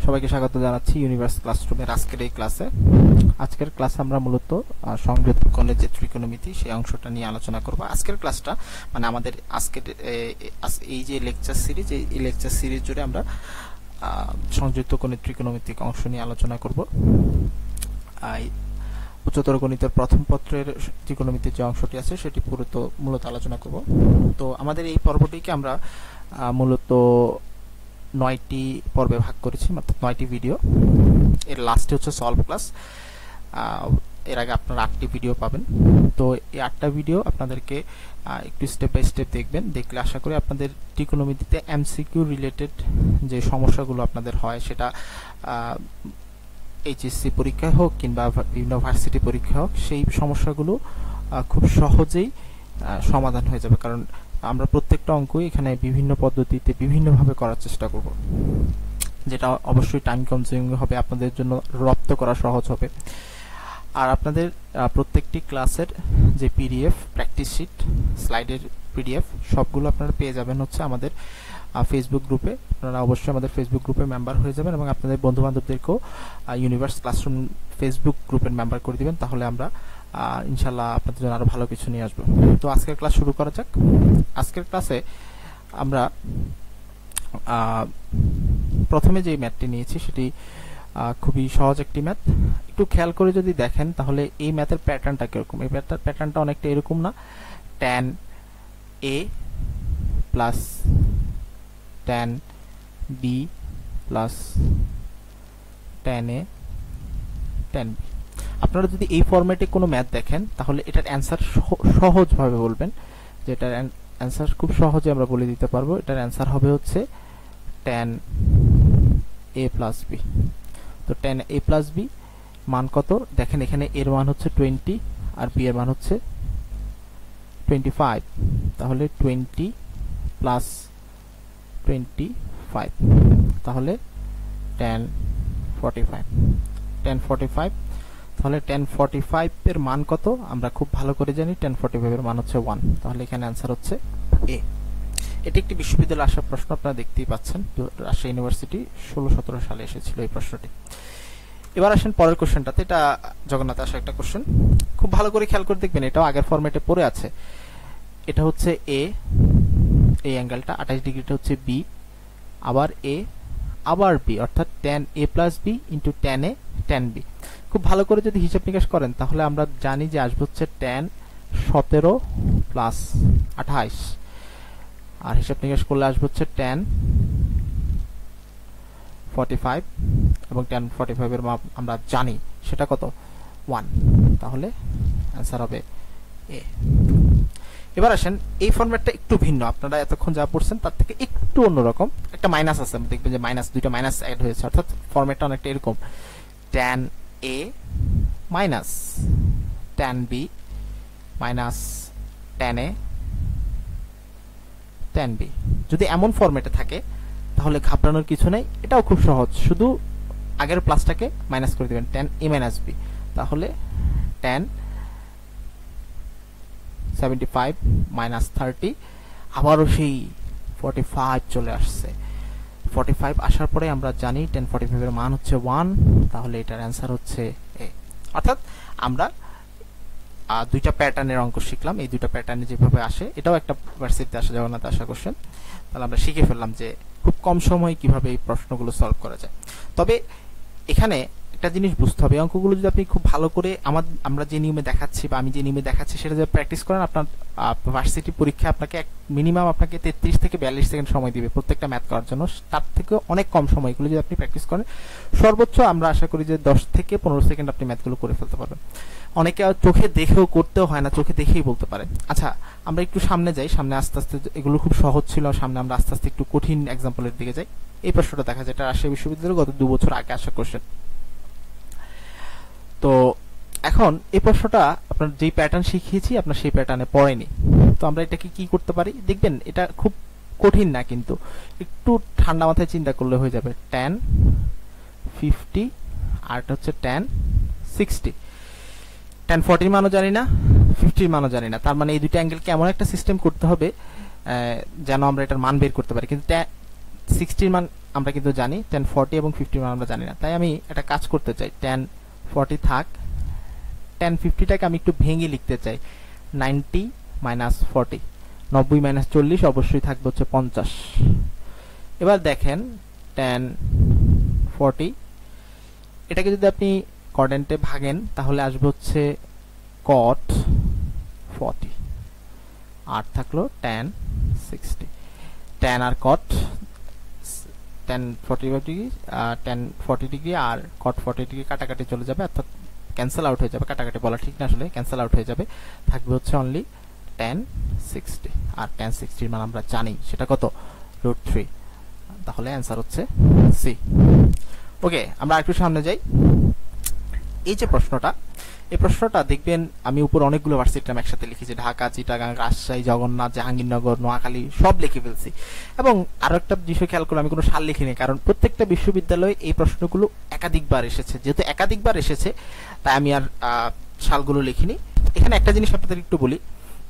সবাইকে স্বাগত জানাচ্ছি ইউনিভার্স ক্লাসরুমের আজকের ক্লাসে আমরা মূলত সংযুক্ত কোণের যে ত্রিকোণমিতি সেই অংশটা নিয়ে আলোচনা করব। আজকের ক্লাসটা মানে আমাদের এই যে লেকচার সিরিজ, এই লেকচার সিরিজ জুড়ে আমরা সংযুক্ত কোণের ত্রিকোণমিতিক অংশ নিয়ে আলোচনা করব। উচ্চতর গণিতের প্রথম পত্রের ত্রিকোণমিতির যে অংশটি আছে সেটি মূলত আলোচনা করব। তো আমাদের এই পর্বটিকে আমরা মূলত 9টি পর্বে ভাগ করেছি, অর্থাৎ 9টি ভিডিও। এর লাস্টে হচ্ছে সলভ ক্লাস। এর আগে আপনারা 8টি ভিডিও পাবেন। তো এই 8টা ভিডিও আপনাদেরকে একটু স্টেপ বাই স্টেপ দেখবেন। দেখলে আশা করি আপনাদের ত্রিকোণমিতিতে MCQ রিলেটেড যে সমস্যাগুলো আপনাদের হয়, সেটা এইচএসসি পরীক্ষায় হোক কিংবা বিভিন্ন ভার্সিটি পরীক্ষা হোক, সেই সমস্যাগুলো খুব সহজেই সমাধান হয়ে যাবে। কারণ আমরা প্রত্যেকটা অঙ্কই এখানে বিভিন্ন পদ্ধতিতে বিভিন্নভাবে করার চেষ্টা করব, যেটা অবশ্যই টাইম কনজিউমিং হবে, আপনাদের জন্য রপ্ত করা সহজ হবে। আর আপনাদের প্রত্যেকটি ক্লাসের যে পিডিএফ, প্র্যাকটিস শিট, স্লাইডের পিডিএফ সবগুলো আপনারা পেয়ে যাবেন হচ্ছে আমাদের ফেসবুক গ্রুপে। আপনারা অবশ্যই আমাদের ফেসবুক গ্রুপে মেম্বার হয়ে যাবেন এবং আপনাদের বন্ধুবান্ধবদেরকেও ইউনিভার্স ক্লাসরুম ফেসবুক গ্রুপের মেম্বার করে দিবেন। তাহলে আমরা ইনশাল্লাহ আপনাদের জন্য আরো ভালো কিছু নিয়ে আসবো। তো আজকের ক্লাস শুরু করা যাক। আজকের ক্লাসে আমরা প্রথমে যে ম্যাথটি নিয়েছি সেটি খুবই সহজ একটি ম্যাথ। একটু খেয়াল করে যদি দেখেন তাহলে এই ম্যাথের প্যাটার্নটা কিরকম। এই ম্যাথের প্যাটার্নটা অনেকটা এরকম না, tan a plus tan b plus tan a tan b। আপনারা যদি এই ফরম্যাটে কোনো ম্যাথ দেখেন তাহলে এটার অ্যান্সার সহজভাবে বলবেন, যে এটার অ্যান্সার খুব সহজে আমরা বলে দিতে পারবো। এটার অ্যান্সার হবে হচ্ছে tan a প্লাস b। তো tan a প্লাস b মান কত দেখেন, এখানে এর মান হচ্ছে 20 আর b এর মান হচ্ছে 25। তাহলে 20 প্লাস 25, তাহলে tan 45। তাহলে tan 45 এর মান কত আমরা খুব ভালো করে জানি, tan 45 এর মান হচ্ছে 1। তাহলে এখানে অ্যান্সার হচ্ছে এ। এটি একটি বিশ্ববিদ্যালয়ে আসা প্রশ্ন, আপনারা দেখতেই পাচ্ছেন। রাজশাহী ইউনিভার্সিটি 16-17 সালে এসেছিল এই প্রশ্নটি। এবার আসেন পরের কোশ্চেনটাতে। এটা জগন্নাথে আসা একটা কোশ্চেন, খুব ভালো করে খেয়াল করে দেখবেন। এটাও আগের ফরম্যাটে পড়ে আছে। এটা হচ্ছে এ, এই অ্যাঙ্গেলটা 28 ডিগ্রিটা হচ্ছে বি, আবার এ আবার বি, অর্থাৎ tan a plus B into tan a tan b। খুব ভালো করে যদি হিসাব নিকাশ করেন তাহলে আমরা জানি যে আসবে হচ্ছে tan 17 প্লাস 28, আর হিসাব নিকাশ করলে আসবে হচ্ছে tan 45, এবং tan 45 এর মান আমরা জানি সেটা কত 1। তাহলে অ্যান্সার হবে এ। এবার আসেন এই ফরম্যাটটা একটু ভিন্ন, আপনারা এতক্ষণ যা পড়ছেন তার থেকে একটু অন্যরকম। একটা মাইনাস আছে, দেখবেন যে দুইটা মাইনাস অ্যাড হয়েছে, অর্থাৎ ফরম্যাটটা অনেকটা এরকম, tan a minus tan b minus tan a tan b। যদি এমন ফরম্যাটে থাকে তাহলে ঘাবড়ানোর কিছু নেই, এটাও খুব সহজ। শুধু আগের প্লাসটাকে মাইনাস করে দিবেন, tan a মাইনাস b। তাহলে tan 75 মাইনাস 30, আবারও সেই 45 চলে আসছে। 45 আসার পরে আমরা জানি tan 45 এর মান হচ্ছে 1। তাহলে এটার অ্যান্সার হচ্ছে এ। অর্থাৎ আমরা দুইটা প্যাটার্নের অঙ্ক শিখলাম। এই দুইটা প্যাটার্নে যেভাবে আসে, এটাও একটা ভার্সিটিতে আসা, জগন্নাথে আসা কোশ্চেন। তাহলে আমরা শিখে ফেললাম যে খুব কম সময়ে কিভাবে এই প্রশ্নগুলো সলভ করা যায়। তবে এখানে একটা জিনিস বুঝতে হবে, অঙ্কগুলো যদি আপনি খুব ভালো করে আমরা যে নিয়মে দেখাচ্ছি বা আমি যে নিয়মে দেখাচ্ছি সেটা যদি প্র্যাকটিস করেন, আপনার ভার্সিটি পরীক্ষা আপনাকে মিনিমাম আপনাকে 33 থেকে 42 সেকেন্ড সময় দিবে প্রত্যেকটা ম্যাথ করার জন্য। তার থেকে অনেক কম সময় এগুলো যদি আপনি প্র্যাকটিস করেন, সর্বোচ্চ আমরা আশা করি যে 10 থেকে 15 সেকেন্ড আপনি ম্যাথগুলো করে ফেলতে পারবেন। অনেকে চোখে দেখেও করতেও হয় না, চোখে দেখেই বলতে পারে। আচ্ছা, আমরা একটু সামনে যাই, সামনে আস্তে আস্তে। এগুলো খুব সহজ ছিল, সামনে আমরা আস্তে আস্তে একটু কঠিন এক্সাম্পলের দিকে যাই। এই প্রশ্নটা দেখা যায়, এটা রাজশাহী বিশ্ববিদ্যালয়ে গত 2 বছর আগে আসা কোশ্চেন। তো এখন এই প্রশ্নটা আপনার যেই প্যাটার্ন শিখিয়েছি আপনার সেই প্যাটার্নে পড়েনি। তো আমরা এটাকে কি করতে পারি দেখবেন, এটা খুব কঠিন না, কিন্তু একটু ঠান্ডা মাথায় চিন্তা করলে হয়ে যাবে। tan 50 আর এটা হচ্ছে tan 60। tan 40 মানও জানি না, 50 মানও জানি না। তার মানে এই দুটো অ্যাঙ্গেলকে এমন একটা সিস্টেম করতে হবে যেন আমরা এটার মান বের করতে পারি। কিন্তু 60 মান আমরা কিন্তু জানি, tan 40 এবং 50 মান আমরা জানি না। তাই আমি একটা কাজ করতে চাই, tan 40 থাক, tan 50টাকে আমি একটু ভেঙে লিখতে চাই, 90 মাইনাস 40, 90 মাইনাস 40 অবশ্যই থাকবে হচ্ছে 50। এবার দেখেন tan 40, এটাকে যদি আপনি কোয়াড্রেন্টে ভাগেন তাহলে আসবে হচ্ছে cot 40, আর থাকলো tan 60। tan আর cot, tan 45 degree, tan 40 degree আর cot 40 ডিগ্রি কাটাকাটি চলে যাবে, অর্থাৎ ক্যান্সেল আউট হয়ে যাবে, কাটাকাটি বলা ঠিক না আসলে, ক্যান্সেল আউট হয়ে যাবে, থাকবে হচ্ছে অনলি tan 60। আর tan 60 এর মান আমরা জানি সেটা কত, √3। তাহলে অ্যান্সার হচ্ছে সি। ওকে, আমরা একটু সামনে যাই। এই যে প্রশ্নটা, এই প্রশ্নটা দেখবেন আমি উপর অনেকগুলো ভার্সিটির নাম একসাথে লিখেছি, ঢাকা, চিটাগাং, রাজশাহী, জগন্নাথ, জাহাঙ্গীরনগর, নোয়াখালী সব লিখে ফেলছি। এবং আরো একটা বিষয় খেয়াল করলে আমি কোনো সাল লিখিনি, কারণ প্রত্যেকটা বিশ্ববিদ্যালয়ে এই প্রশ্নগুলো একাধিকবার এসেছে, যেহেতু একাধিকবার এসেছে তাই আমি আর সালগুলো লিখিনি। এখানে একটা জিনিস আপনাদের একটু বলি,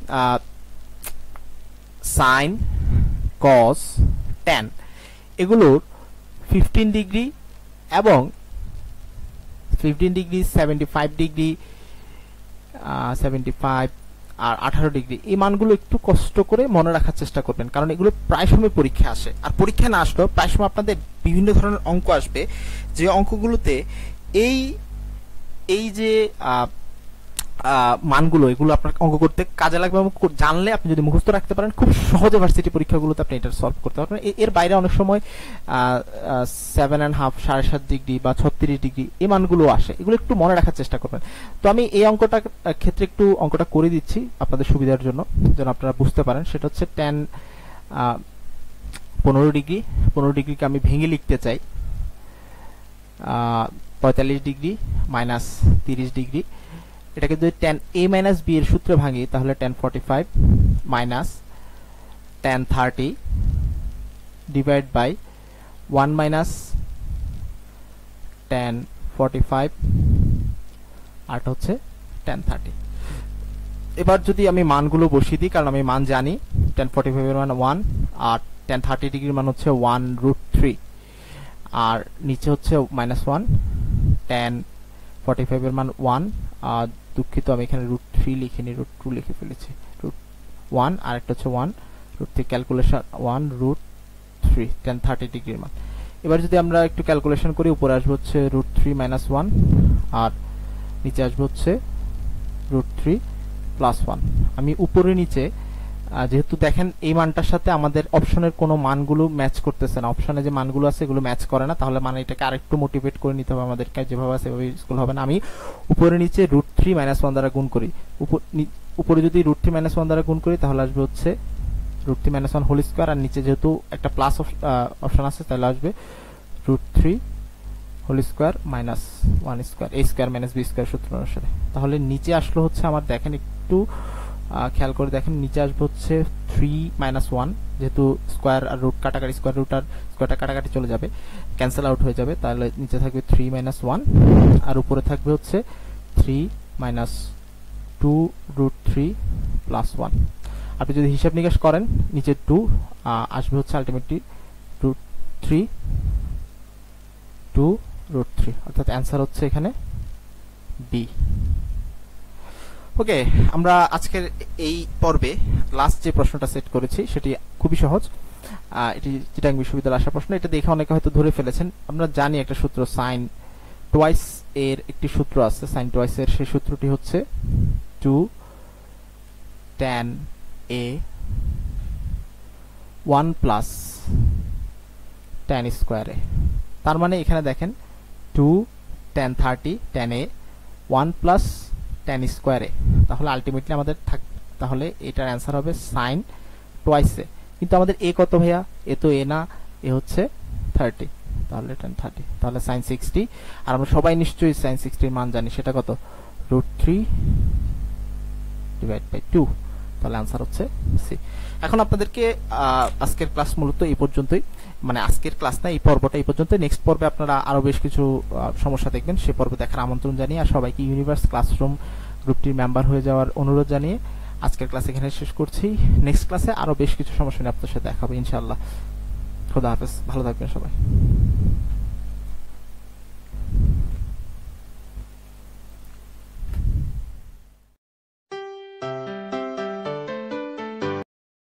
সাইন, কস, ট্যান এগুলোর 15 ডিগ্রি এবং 15 ডিগ্রি, 75 ডিগ্রি, 75 আর 18 ডিগ্রি, এই মানগুলো একটু কষ্ট করে মনে রাখার চেষ্টা করবেন, কারণ এগুলো প্রায় সময় পরীক্ষা আসে। আর পরীক্ষা না আসলেও প্রায় সময় আপনাদের বিভিন্ন ধরনের অঙ্ক আসবে, যে অঙ্কগুলোতে এই যে মানগুলো, এগুলো আপনার অঙ্ক করতে কাজে লাগবে এবং জানলে আপনি যদি মুখস্থ রাখতে পারেন খুব সহজে ভার্সিটি পরীক্ষাগুলোতে আপনি এটা সলভ করতে পারবেন। এর বাইরে অনেক সময় 7.5, 7.5 ডিগ্রি বা 36 ডিগ্রি এই মানগুলো আসে, এগুলো একটু মনে রাখার চেষ্টা করবেন। তো আমি এই অঙ্কটার ক্ষেত্রে একটু অঙ্কটা করে দিচ্ছি আপনাদের সুবিধার জন্য, যেন আপনারা বুঝতে পারেন। সেটা হচ্ছে tan 15 ডিগ্রি, 15 ডিগ্রিকে আমি ভেঙে লিখতে চাই 45 ডিগ্রি মাইনাস 30 ডিগ্রি। এটাকে যদি tan a মাইনাস b এর সূত্রে ভাঙি তাহলে tan 45 minus tan 30 divide by 1 minus tan 45 আর হচ্ছে tan 30। এবার যদি আমি মানগুলো বসিয়ে দিই, কারণ আমি মান জানি, tan 45 এর মান 1 আর tan 30 ডিগ্রির মান হচ্ছে 1√3, আর নিচে হচ্ছে -1, tan 45 এর মান 1, আর দুঃখিত আমি এখানে √3 লিখিনি, √2 লিখে ফেলেছি, √1 আর একটা হচ্ছে 1√3, ক্যালকুলেশন 1√3 tan 30 ডিগ্রির মান। এবার যদি আমরা একটু ক্যালকুলেশন করি, উপরে আসবে হচ্ছে √3 - 1 আর নিচে আসবে হচ্ছে √3 + 1। আমি উপরে নিচে যেহেতু দেখেন এই মানটার সাথে আমাদের অপশনের কোনো মানগুলো ম্যাচ করতেছে না, অপশনে যে মানগুলো আছে এগুলো ম্যাচ করে না, তাহলে মানে এটাকে আরেকটু মোটিভেট করে নিতে হবে আমাদেরকে, যেভাবে আছে সেভাবে স্কুল হবে না। আমি উপরে নিচে √3 - 1 দ্বারা গুণ করি, উপরে যদি √3 - 1 দ্বারা গুণ করি তাহলে আসবে হচ্ছে √3 - 1 হোল স্কয়ার, আর নিচে যেহেতু একটা প্লাস অপশন আছে তাহলে আসবে √3 whole square minus 1 square, a square minus b square সূত্র অনুসারে। তাহলে নিচে আসলো হচ্ছে আমার, দেখেন একটু খেয়াল করে দেখেন, নিচে আসবে হচ্ছে 3 - 1, যেহেতু স্কয়ার আর রুট কাটাকাটি, স্কয়ার রুট আর স্কয়ারটা কাটাকাটি চলে যাবে, ক্যান্সেল আউট হয়ে যাবে, তাহলে নিচে থাকবে 3 - 1 আর উপরে থাকবে হচ্ছে 3 - 2√3 + 1। আপনি যদি হিসাব নিকাশ করেন নিচে 2 আসবে হচ্ছে আলটিমেটলি √3 2√3, অর্থাৎ অ্যান্সার হচ্ছে এখানে বি। ওকে, আমরা আজকের এই পর্বে লাস্ট যে প্রশ্নটা সেট করেছি সেটি খুবই সহজ, এটি চিটাগাং বিশ্ববিদ্যালয়ে আসা প্রশ্ন। এটা দেখে অনেকে হয়তো ধরে ফেলেছেন। আমরা জানি একটা সূত্র, সাইন টুয়াইস এর একটি সূত্র আছে, সাইন টুয়াইস এর সেই সূত্রটি হচ্ছে 2 tan a 1 plus tan square a। তার মানে এখানে দেখেন 2 tan 30 tan a 1 plus tan square a, তাহলে আলটিমেটলি আমাদের তাহলে এটার অ্যান্সার হবে সাইন টুয়াইস a। কিন্তু আমাদের a কত ভাইয়া? a তো a না, a হচ্ছে 30, তাহলে tan 30, তাহলে sin 60। আর আমরা সবাই নিশ্চয়ই sin 60 এর মান জানি, সেটা কত? √3 / 2, তাহলে অ্যান্সার হচ্ছে সি। এখন আপনাদেরকে আজকের ক্লাস মূলত এই পর্যন্তই, মানে আজকের ক্লাস না, এই পর্বটা এই পর্যন্ত। নেক্সট পর্বে আপনারা আরো বেশ কিছু সমস্যা দেখবেন, সে পর্বে দেখার আমন্ত্রণ জানিয়ে আর সবাইকে ইউনিভার্স ক্লাসরুম গ্রুপটির মেম্বার হয়ে যাওয়ার অনুরোধ জানিয়ে আজকের ক্লাস এখানে শেষ করছি। নেক্সট ক্লাসে আরো বেশ কিছু সমস্যা নিয়ে আপনাদের সাথে দেখা হবে ইনশাআল্লাহ। খোদা হাফেজ, ভালো থাকবেন সবাই।